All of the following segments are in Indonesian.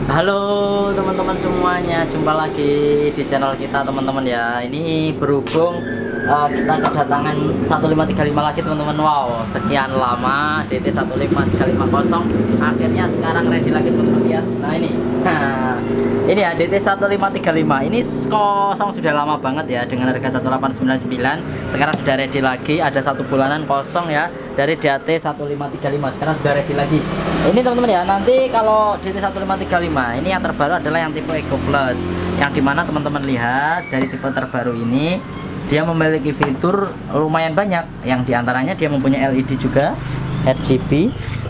Halo teman-teman semuanya, jumpa lagi di channel kita teman-teman ya. Ini berhubung kita kedatangan 1535 lagi teman-teman. Wow, sekian lama DT 15350 akhirnya sekarang ready lagi teman-teman ya. Nah ini, ini ya DT 1535 ini kosong sudah lama banget ya dengan harga 1899. Sekarang sudah ready lagi, ada 1 bulanan kosong ya dari DT 1535. Sekarang sudah ready lagi. Ini teman-teman ya, nanti kalau DT 1535 ini yang terbaru adalah yang tipe Eco Plus, yang dimana teman-teman lihat dari tipe terbaru ini dia memiliki fitur lumayan banyak, yang diantaranya dia mempunyai LED juga RGB.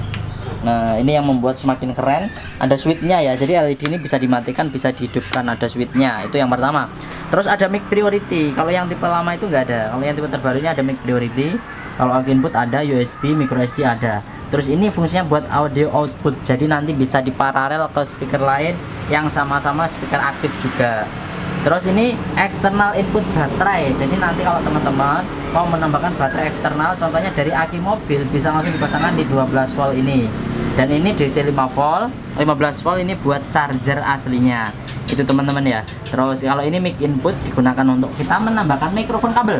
Nah ini yang membuat semakin keren, ada switchnya ya, jadi LED ini bisa dimatikan bisa dihidupkan, ada switchnya, itu yang pertama. Terus ada mic priority, kalau yang tipe lama itu nggak ada, kalau yang tipe terbaru ini ada mic priority. Kalau out input ada, USB, micro SD ada. Terus ini fungsinya buat audio output, jadi nanti bisa diparalel ke speaker lain yang sama-sama speaker aktif juga. Terus ini eksternal input baterai, jadi nanti kalau teman-teman mau menambahkan baterai eksternal, contohnya dari aki mobil, bisa langsung dipasangkan di 12 volt ini. Dan ini DC 5 volt, 15 volt ini buat charger aslinya. Itu teman-teman ya. Terus kalau ini mic input digunakan untuk kita menambahkan mikrofon kabel.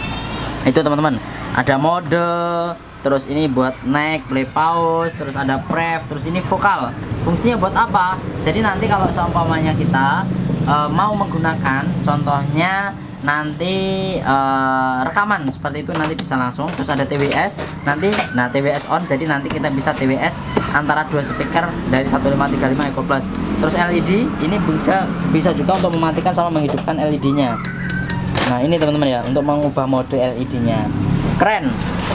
Itu teman-teman, ada mode, terus ini buat naik, play, pause, terus ada pref, terus ini vokal. Fungsinya buat apa? Jadi nanti kalau seumpamanya kita mau menggunakan, contohnya nanti rekaman seperti itu, nanti bisa langsung. Terus ada TWS nanti, nah TWS on, jadi nanti kita bisa TWS antara dua speaker dari 1535 Eco Plus. Terus LED ini bisa juga untuk mematikan sama menghidupkan LED-nya. Nah ini teman-teman ya, untuk mengubah mode LED-nya. Keren,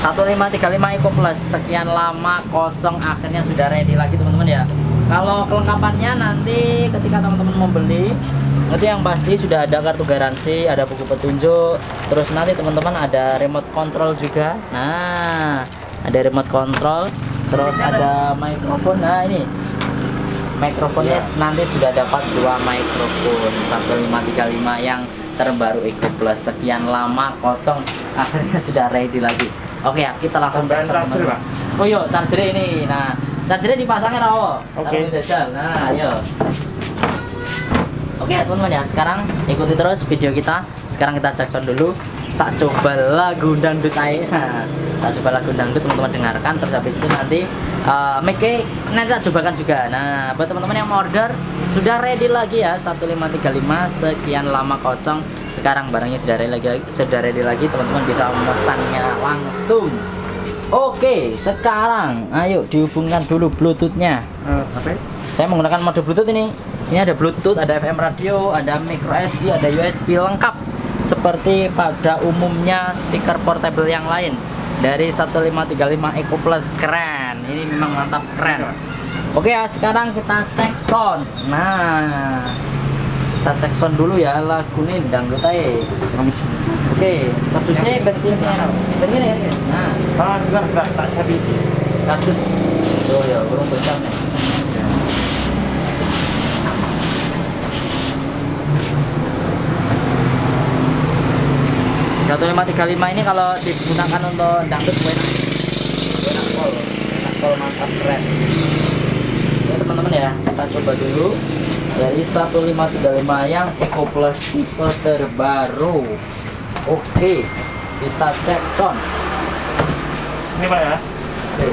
1535 Eco Plus, sekian lama kosong akhirnya sudah ready lagi teman-teman ya. Kalau kelengkapannya nanti ketika teman-teman mau beli, itu yang pasti sudah ada kartu garansi, ada buku petunjuk, terus nanti teman-teman ada remote control juga. Nah ada remote control, terus ada mikrofon. Nah ini mikrofonnya nanti sudah dapat 2 mikrofon 1535 yang terbaru Eco Plus. Sekian lama kosong akhirnya sudah ready lagi. Oke ya, kita langsung charger. Oh yuk, charger ini. Nah chargernya dipasangin rawo. Oke. Nah ayo. Oke teman-teman ya, sekarang ikuti terus video kita. Sekarang kita cek sound dulu. Tak coba lagu dangdut aja. Tak coba lagu dangdut teman-teman dengarkan. Terus habis itu nanti mic-nya nanti tak cobakan juga. Nah buat teman-teman yang mau order, sudah ready lagi ya 1535. Sekian lama kosong, sekarang barangnya sudah ready lagi teman-teman, bisa memesannya langsung. Oke sekarang ayo dihubungkan dulu bluetoothnya. Saya menggunakan mode bluetooth ini ada bluetooth, ada FM radio, ada micro SD, ada USB, lengkap seperti pada umumnya speaker portable yang lain dari 1535 Eco Plus. Keren, ini memang mantap, keren. Oke ya, sekarang kita cek sound. Nah kita cek sound dulu ya, lagu ini dangdut aja. Oke, kardusnya bensinnya ya. Nah enggak tak habis kardus. Oh ya, burung besar nih. 1535 ini kalau digunakan untuk dangdut enak pol mantap, keren ya teman-teman ya. Kita coba dulu dari 1535 yang Eco Plus tipe terbaru. Oke, kita cek sound ini Pak ya. Oke.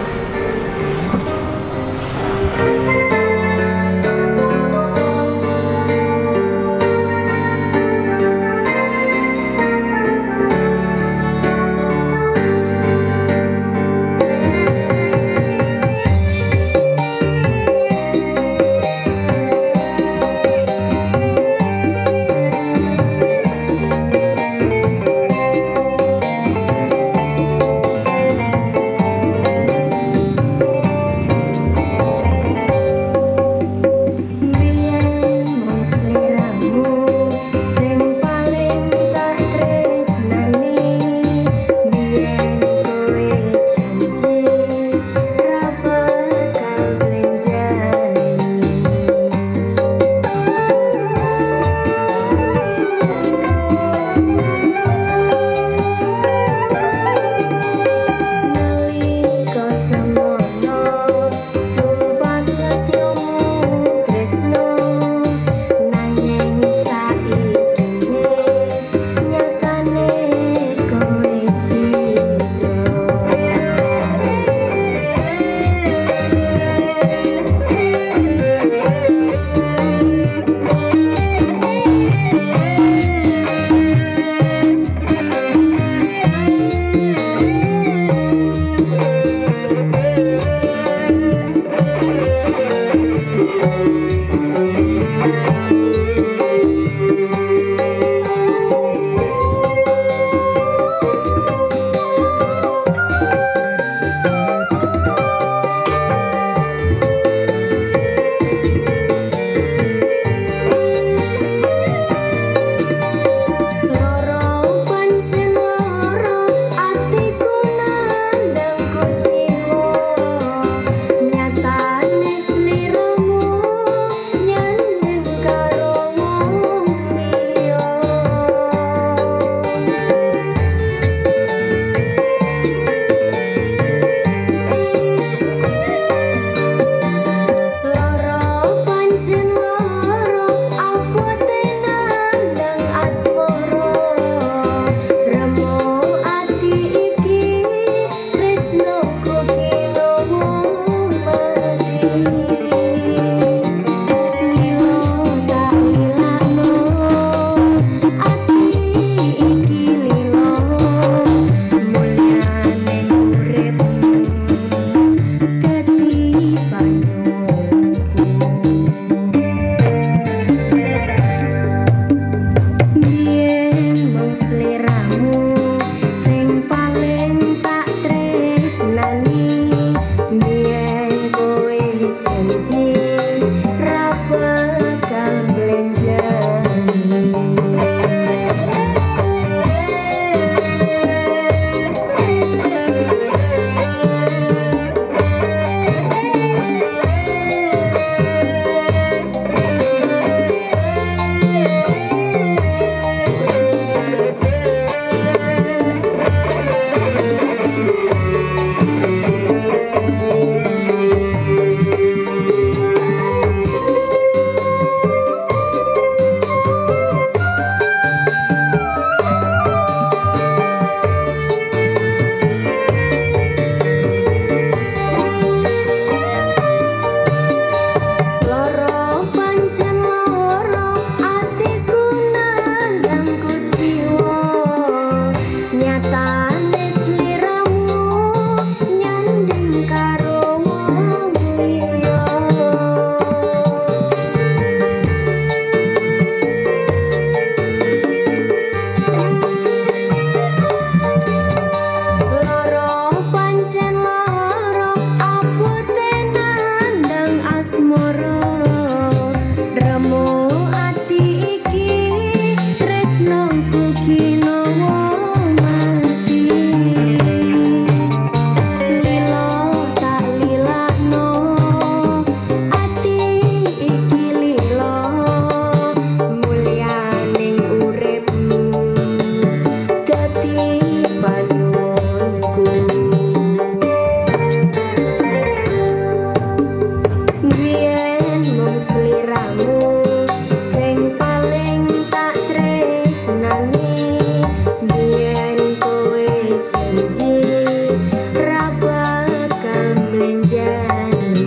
sliramu sing paling tak tresnani biyen kowe janji ra bakal mlenjani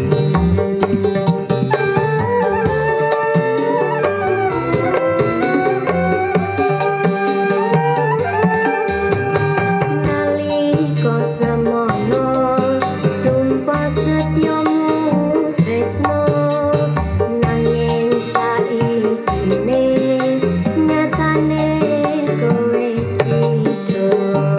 nalika semono sumpah setyamu tresno nanging saikine nyatane kowe citra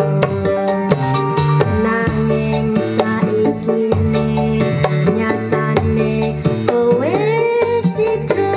nanging saikine nyatane kowe citra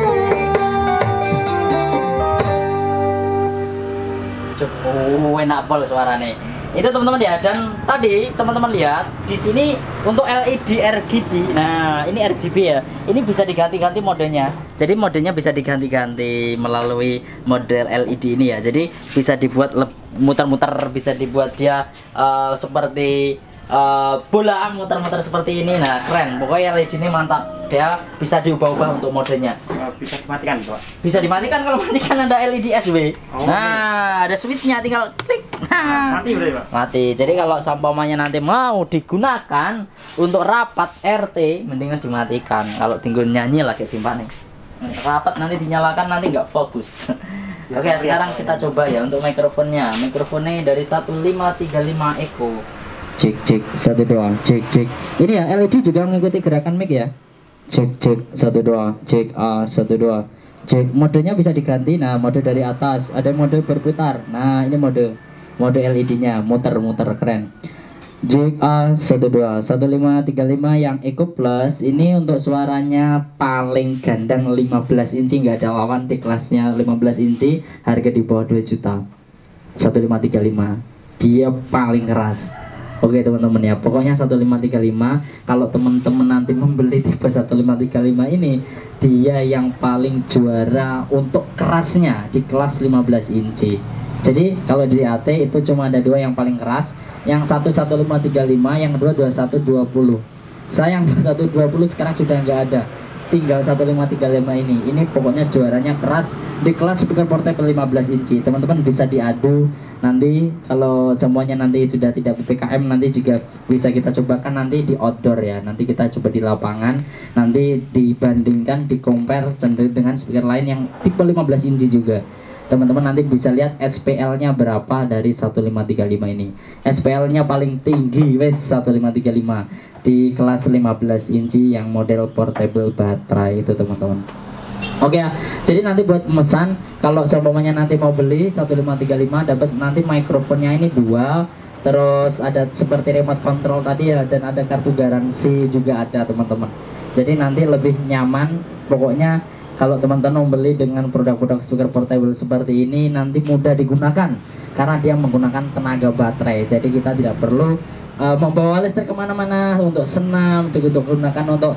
Cukup enak pol suaranya. Itu teman-teman ya, dan tadi teman-teman lihat di sini untuk LED RGB. Nah, ini RGB ya. Ini bisa diganti-ganti modenya. Jadi modenya bisa diganti-ganti melalui model LED ini ya. Jadi bisa dibuat muter-muter, bisa dibuat dia seperti bola muter-muter seperti ini. Nah, keren. Pokoknya LED ini mantap. Dia bisa diubah-ubah untuk modenya. Bisa dimatikan, Pak. Bisa dimatikan, kalau matikan ada LED SW. Oh, nah, ada switchnya, tinggal klik. Nah, mati berarti, Pak. mati. Jadi kalau sampamanya nanti mau digunakan untuk rapat RT, mendingan dimatikan. Kalau tinggal nyanyi lagi timpane. Rapat nanti dinyalakan, nanti nggak fokus. Oke, sekarang kita coba ya untuk mikrofonnya. Mikrofonnya dari 1535 Echo. Cek 1 2 cek. Ini ya LED juga mengikuti gerakan mic ya. Cek 1 2 cek A 1 2 cek. Modenya bisa diganti. Nah, mode dari atas ada mode berputar. Nah, ini mode LED-nya muter-muter, keren. Jack A 12 1535 yang Eco Plus ini untuk suaranya paling gandang 15 inci, nggak ada lawan di kelasnya 15 inci, harga di bawah 2 juta. 1535 dia paling keras. Oke teman-teman ya, pokoknya 1535 kalau teman-teman nanti membeli tipe 1535 ini, dia yang paling juara untuk kerasnya di kelas 15 inci. Jadi kalau di AT itu cuma ada 2 yang paling keras, yang satu 1535, yang kedua 2120. Sayang 2120 sekarang sudah nggak ada, tinggal 1535 ini. Ini pokoknya juaranya keras di kelas speaker portable 15 inci. Teman-teman bisa diadu nanti kalau semuanya nanti sudah tidak PPKM, nanti juga bisa kita cobakan nanti di outdoor ya. Nanti kita coba di lapangan, nanti dibandingkan, di compare cenderung dengan speaker lain yang tipe 15 inci juga. Teman-teman nanti bisa lihat SPL-nya berapa dari 1535 ini. SPL-nya paling tinggi wes 1535 di kelas 15 inci yang model portable baterai itu teman-teman. Oke ya, jadi nanti buat pemesan kalau seumpamanya nanti mau beli 1535 dapat nanti mikrofonnya ini 2, terus ada seperti remote control tadi ya, dan ada kartu garansi juga ada teman-teman. Jadi nanti lebih nyaman. Pokoknya kalau teman-teman membeli dengan produk-produk speaker portable seperti ini nanti mudah digunakan karena dia menggunakan tenaga baterai. Jadi kita tidak perlu membawa listrik kemana-mana untuk senam, untuk gunakan untuk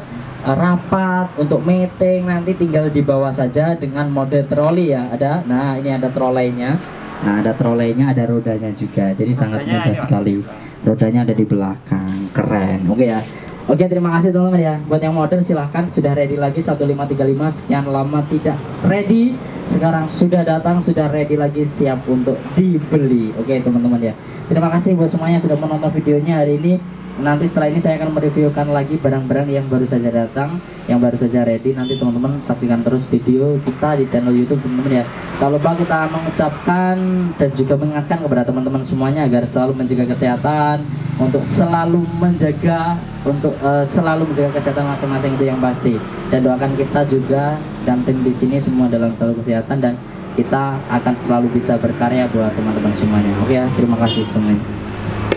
rapat, untuk meeting, nanti tinggal dibawa saja dengan mode troli ya. Ada, nah ini ada trolleinya. Nah ada trolleinya, ada rodanya juga. Jadi sangat mudah sekali. Rodanya ada di belakang, keren. Oke ya. Oke, terima kasih teman-teman ya. Buat yang mau order silahkan, sudah ready lagi 1535. Sekian lama tidak ready, sekarang sudah datang, sudah ready lagi, siap untuk dibeli. Oke teman-teman ya. Terima kasih buat semuanya sudah menonton videonya hari ini. Nanti setelah ini saya akan mereviewkan lagi barang-barang yang baru saja datang, yang baru saja ready. Nanti teman-teman saksikan terus video kita di channel YouTube teman-teman ya. Tak lupa kita mengucapkan dan juga mengingatkan kepada teman-teman semuanya agar selalu menjaga kesehatan, untuk selalu menjaga kesehatan masing-masing, itu yang pasti. Dan doakan kita juga dan tim di sini semua dalam selalu kesehatan, dan kita akan selalu bisa berkarya buat teman-teman semuanya. Oke ya, terima kasih semuanya.